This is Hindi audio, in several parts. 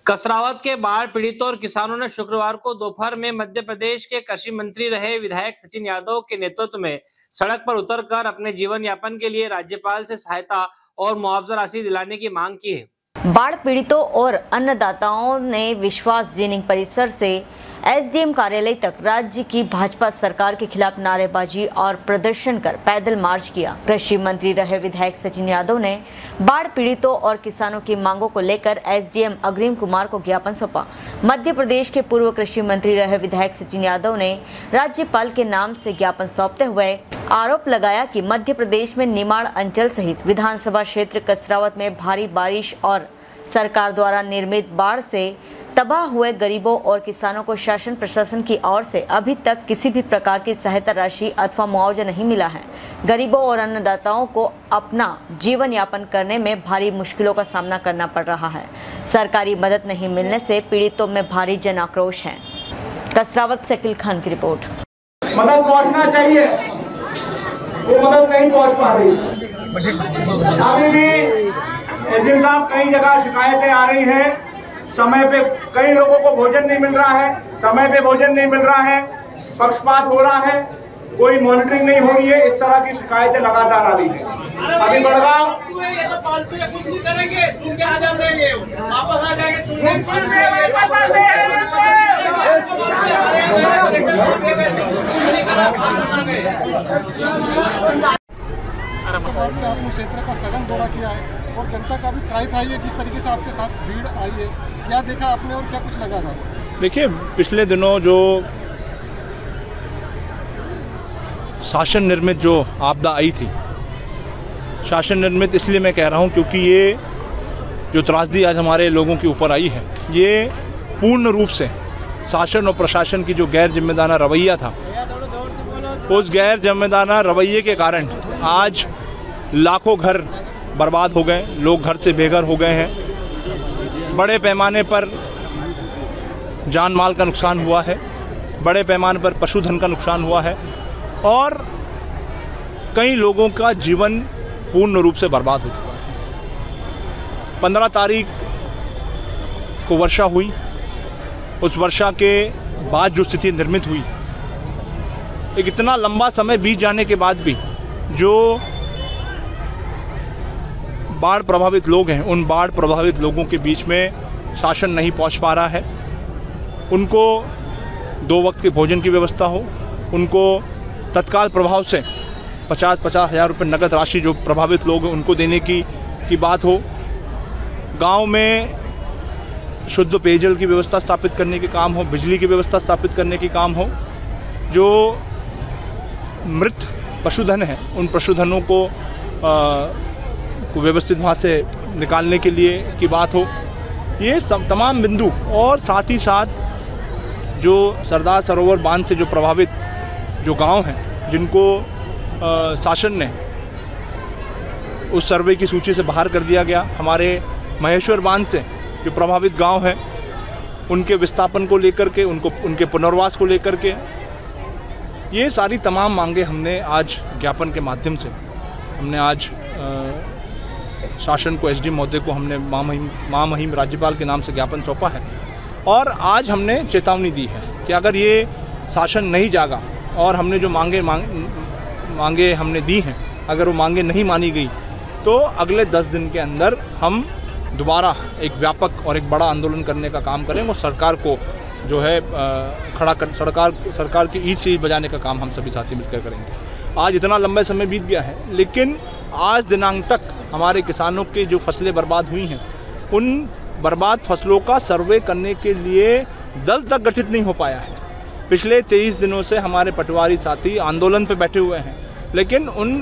कसरावत के बाढ़ पीड़ितों और किसानों ने शुक्रवार को दोपहर में मध्य प्रदेश के कृषि मंत्री रहे विधायक सचिन यादव के नेतृत्व में सड़क पर उतरकर अपने जीवन यापन के लिए राज्यपाल से सहायता और मुआवजा राशि दिलाने की मांग की है। बाढ़ पीड़ितों और अन्नदाताओं ने विश्वास जीनिंग परिसर से एसडीएम कार्यालय तक राज्य की भाजपा सरकार के खिलाफ नारेबाजी और प्रदर्शन कर पैदल मार्च किया। कृषि मंत्री रहे विधायक सचिन यादव ने बाढ़ पीड़ितों और किसानों की मांगों को लेकर एसडीएम अग्रिम कुमार को ज्ञापन सौंपा। मध्य प्रदेश के पूर्व कृषि मंत्री रहे विधायक सचिन यादव ने राज्यपाल के नाम से ज्ञापन सौंपते हुए आरोप लगाया कि मध्य प्रदेश में निमाड़ अंचल सहित विधानसभा क्षेत्र कसरावत में भारी बारिश और सरकार द्वारा निर्मित बाढ़ से तबाह हुए गरीबों और किसानों को शासन प्रशासन की ओर से अभी तक किसी भी प्रकार की सहायता राशि अथवा मुआवजा नहीं मिला है। गरीबों और अन्नदाताओं को अपना जीवन यापन करने में भारी मुश्किलों का सामना करना पड़ रहा है। सरकारी मदद नहीं मिलने से पीड़ितों में भारी जन आक्रोश है। कसरावत से अकील खान की रिपोर्ट। मदद पहुंचना चाहिए, वो मदद नहीं पहुंच पा रही। अभी भी एसडीएम साहब कई जगह शिकायतें आ रही हैं, समय पे कई लोगों को भोजन नहीं मिल रहा है, समय पे भोजन नहीं मिल रहा है, पक्षपात हो रहा है, कोई मॉनिटरिंग नहीं हो रही है। इस तरह की शिकायतें लगातार आ रही है। अभी बड़गांव पालतू है, कुछ नहीं करेंगे, तुम क्या आ जाएंगे, वापस आ जाएंगे, से आपने क्षेत्र का सघन दौरा किया है और जनता का भी त्राही है। जिस तरीके से आपके साथ भीड़ आई है, क्या देखा आपने और क्या कुछ लगा था? देखिए, पिछले दिनों जो शासन निर्मित जो आपदा आई थी, शासन निर्मित इसलिए मैं कह रहा हूं क्योंकि ये जो त्रासदी आज हमारे लोगों के ऊपर आई है, ये पूर्ण रूप से शासन और प्रशासन की जो गैर जिम्मेदाराना रवैया था, उस गैर जिम्मेदाराना रवैये के कारण आज लाखों घर बर्बाद हो गए, लोग घर से बेघर हो गए हैं। बड़े पैमाने पर जान माल का नुकसान हुआ है, बड़े पैमाने पर पशुधन का नुकसान हुआ है और कई लोगों का जीवन पूर्ण रूप से बर्बाद हो चुका है। 15 तारीख को वर्षा हुई, उस वर्षा के बाद जो स्थिति निर्मित हुई, एक इतना लंबा समय बीत जाने के बाद भी जो बाढ़ प्रभावित लोग हैं, उन बाढ़ प्रभावित लोगों के बीच में शासन नहीं पहुंच पा रहा है। उनको 2 वक्त के भोजन की व्यवस्था हो, उनको तत्काल प्रभाव से 50-50 हज़ार रुपये नकद राशि जो प्रभावित लोग हैं उनको देने की बात हो। गांव में शुद्ध पेयजल की व्यवस्था स्थापित करने के काम हो, बिजली की व्यवस्था स्थापित करने के काम हो। जो मृत पशुधन है, उन पशुधनों को व्यवस्थित वहाँ से निकालने के लिए की बात हो। ये तमाम बिंदु और साथ ही साथ जो सरदार सरोवर बांध से जो प्रभावित जो गांव हैं, जिनको शासन ने उस सर्वे की सूची से बाहर कर दिया गया, हमारे महेश्वर बांध से जो प्रभावित गांव हैं, उनके विस्थापन को लेकर के, उनके पुनर्वास को लेकर के, ये सारी तमाम मांगे हमने आज ज्ञापन के माध्यम से हमने आज शासन को, एसडीएम महोदय को हमने महामहिम राज्यपाल के नाम से ज्ञापन सौंपा है। और आज हमने चेतावनी दी है कि अगर ये शासन नहीं जागा और हमने जो मांगे हमने दी हैं, अगर वो मांगे नहीं मानी गई तो अगले 10 दिन के अंदर हम दोबारा एक व्यापक और एक बड़ा आंदोलन करने का काम करेंगे और सरकार को जो है खड़ा कर सरकार की ईंट से ईंट बजाने का काम हम सभी साथी मिलकर करेंगे। आज इतना लंबा समय बीत गया है, लेकिन आज दिनांक तक हमारे किसानों की जो फसलें बर्बाद हुई हैं, उन बर्बाद फसलों का सर्वे करने के लिए दल तक गठित नहीं हो पाया है। पिछले 23 दिनों से हमारे पटवारी साथी आंदोलन पर बैठे हुए हैं, लेकिन उन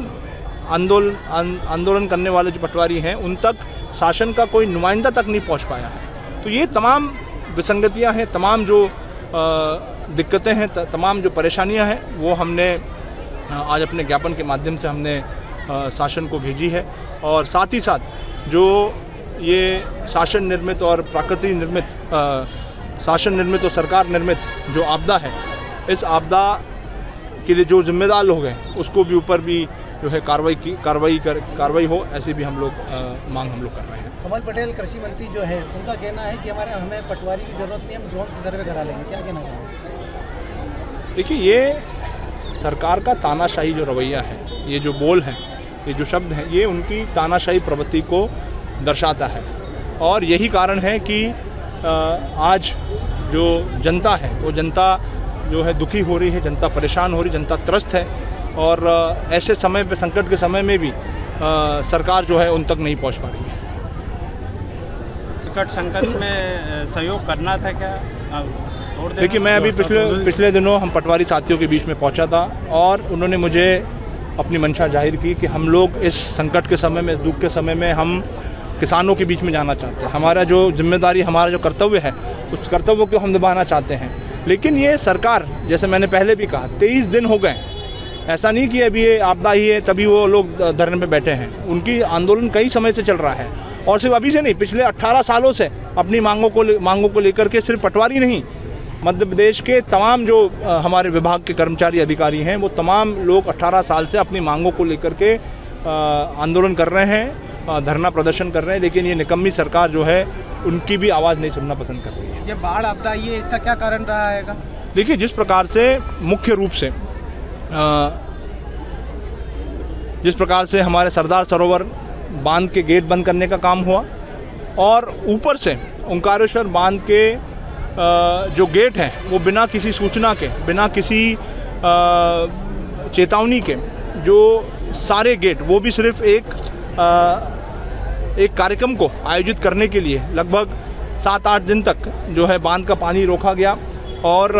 आंदोलन करने वाले जो पटवारी हैं, उन तक शासन का कोई नुमाइंदा तक नहीं पहुंच पाया है। तो ये तमाम विसंगतियां हैं, तमाम जो दिक्कतें हैं, तमाम जो परेशानियां हैं, वो हमने आज अपने ज्ञापन के माध्यम से हमने शासन को भेजी है। और साथ ही साथ जो ये शासन निर्मित और प्राकृतिक निर्मित, शासन निर्मित और सरकार निर्मित जो आपदा है, इस आपदा के लिए जो जिम्मेदार लोग हैं उसको भी ऊपर भी जो है कार्रवाई हो, ऐसी भी हम लोग मांग हम लोग कर रहे हैं। कमल पटेल कृषि मंत्री जो है उनका कहना है कि हमें पटवारी की जरूरत नहीं, हम ड्रोन से सर्वे करा लेंगे, क्या कहना है? देखिए, ये सरकार का तानाशाही जो रवैया है, ये जो बोल है, ये जो शब्द हैं, ये उनकी तानाशाही प्रवृत्ति को दर्शाता है। और यही कारण है कि आज जो जनता है वो जनता जो है दुखी हो रही है, जनता परेशान हो रही, जनता त्रस्त है। और ऐसे समय पे, संकट के समय में भी सरकार जो है उन तक नहीं पहुंच पा रही है। संकट में सहयोग करना था क्या? देखिए, मैं अभी पिछले दिनों हम पटवारी साथियों के बीच में पहुंचा था और उन्होंने मुझे अपनी मंशा जाहिर की कि हम लोग इस संकट के समय में, इस दुख के समय में हम किसानों के बीच में जाना चाहते हैं। हमारा जो जिम्मेदारी, हमारा जो कर्तव्य है, उस कर्तव्य को हम निभाना चाहते हैं। लेकिन ये सरकार, जैसे मैंने पहले भी कहा, 23 दिन हो गए, ऐसा नहीं कि अभी ये आपदा ही है तभी वो लोग धरने पे बैठे हैं। उनकी आंदोलन कई समय से चल रहा है और सिर्फ अभी से नहीं, पिछले 18 सालों से अपनी मांगों को लेकर के सिर्फ पटवारी नहीं, मध्य प्रदेश के तमाम जो हमारे विभाग के कर्मचारी अधिकारी हैं, वो तमाम लोग 18 साल से अपनी मांगों को लेकर के आंदोलन कर रहे हैं, धरना प्रदर्शन कर रहे हैं। लेकिन ये निकम्मी सरकार जो है उनकी भी आवाज़ नहीं सुनना पसंद कर रही है। ये बाढ़ आपदा आई है, इसका क्या कारण रहा है? देखिए, जिस प्रकार से हमारे सरदार सरोवर बांध के गेट बंद करने का काम हुआ और ऊपर से ओंकारेश्वर बांध के जो गेट हैं वो बिना किसी सूचना के, बिना किसी चेतावनी के, जो सारे गेट, वो भी सिर्फ एक कार्यक्रम को आयोजित करने के लिए लगभग 7-8 दिन तक जो है बांध का पानी रोका गया और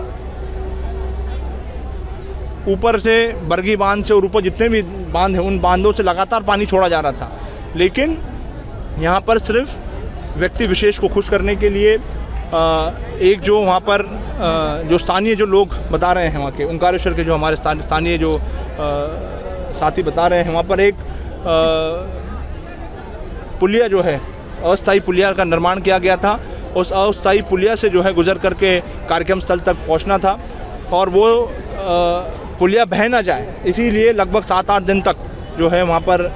ऊपर से बरगी बांध से और ऊपर जितने भी बांध हैं उन बांधों से लगातार पानी छोड़ा जा रहा था। लेकिन यहाँ पर सिर्फ व्यक्ति विशेष को खुश करने के लिए एक जो वहाँ पर जो स्थानीय जो लोग बता रहे हैं, वहाँ के ओंकारेश्वर के जो हमारे स्थानीय जो साथी बता रहे हैं, वहाँ पर एक पुलिया जो है, अस्थायी पुलिया का निर्माण किया गया था। उस अस्थायी पुलिया से जो है गुजर करके कार्यक्रम स्थल तक पहुँचना था और वो पुलिया बह ना जाए, इसीलिए लगभग 7-8 दिन तक जो है वहाँ पर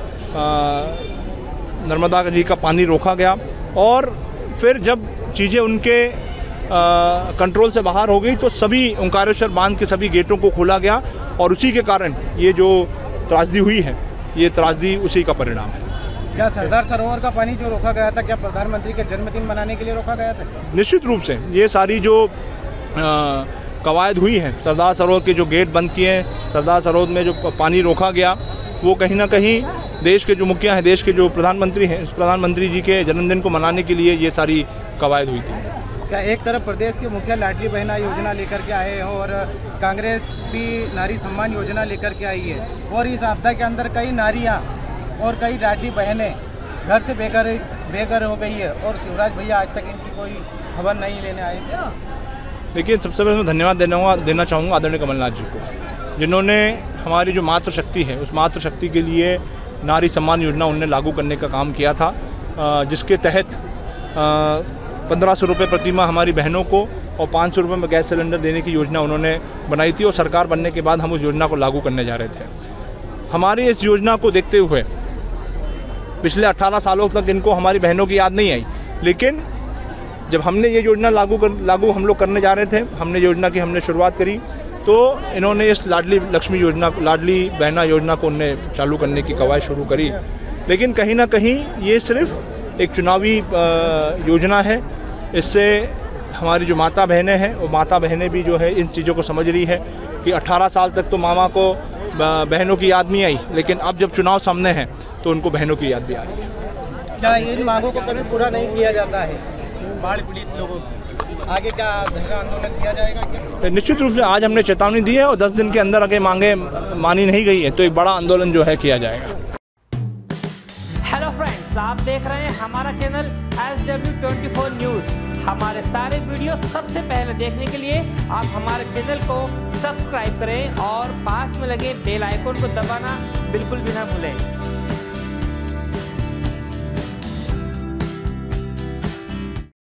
नर्मदा जी का पानी रोका गया। और फिर जब चीज़ें उनके कंट्रोल से बाहर हो गई तो सभी ओंकारेश्वर बांध के सभी गेटों को खोला गया और उसी के कारण ये जो त्रासदी हुई है, ये त्रासदी उसी का परिणाम है। क्या सरदार सरोवर का पानी जो रोका गया था, क्या प्रधानमंत्री के जन्मदिन मनाने के लिए रोका गया था? निश्चित रूप से ये सारी जो कवायद हुई है, सरदार सरोवर के जो गेट बंद किए हैं, सरदार सरोवर में जो पानी रोका गया, वो कहीं ना कहीं देश के जो मुखिया हैं, देश के जो प्रधानमंत्री हैं, उस प्रधानमंत्री जी के जन्मदिन को मनाने के लिए ये सारी कवायद हुई थी। क्या एक तरफ प्रदेश के मुखिया लाडली बहना योजना लेकर के आए हैं और कांग्रेस भी नारी सम्मान योजना लेकर के आई है, और इस आपदा के अंदर कई नारियाँ और कई लाडली बहनें घर से बेघर हो गई है और शिवराज भैया आज तक इनकी कोई खबर नहीं लेने आए? देखिए, सबसे पहले मैं धन्यवाद देना चाहूँगा आदरणीय कमलनाथ जी को, जिन्होंने हमारी जो मातृशक्ति है, उस मातृशक्ति के लिए नारी सम्मान योजना उन्होंने लागू करने का काम किया था, जिसके तहत 1500 रुपये प्रति माह हमारी बहनों को और 500 रुपये में गैस सिलेंडर देने की योजना उन्होंने बनाई थी और सरकार बनने के बाद हम उस योजना को लागू करने जा रहे थे। हमारी इस योजना को देखते हुए पिछले 18 सालों तक इनको हमारी बहनों की याद नहीं आई, लेकिन जब हमने ये योजना लागू हम लोग करने जा रहे थे, हमने योजना की हमने शुरुआत करी, तो इन्होंने इस लाडली लक्ष्मी योजना, लाडली बहना योजना को उन्होंने चालू करने की कवायद शुरू करी। लेकिन कहीं ना कहीं ये सिर्फ एक चुनावी योजना है। इससे हमारी जो माता बहनें हैं, वो माता बहनें भी जो है इन चीज़ों को समझ रही है कि 18 साल तक तो मामा को बहनों की याद नहीं आई, लेकिन अब जब चुनाव सामने है तो उनको बहनों की याद भी आ रही है। क्या इन मांगों को कभी पूरा नहीं किया जाता है बाढ़ पीड़ित लोगों की? आगे क्या धरना आंदोलन किया जाएगा क्या? निश्चित रूप से आज हमने चेतावनी दी है और 10 दिन के अंदर अगर मांगे मानी नहीं गई है तो एक बड़ा आंदोलन जो है किया जाएगा। हेलो फ्रेंड्स, आप देख रहे हैं हमारा चैनल SW24 न्यूज़। हमारे सारे वीडियो सबसे पहले देखने के लिए आप हमारे चैनल को सब्सक्राइब करें और पास में लगे बेल आइकन को दबाना बिल्कुल भी ना भूलें।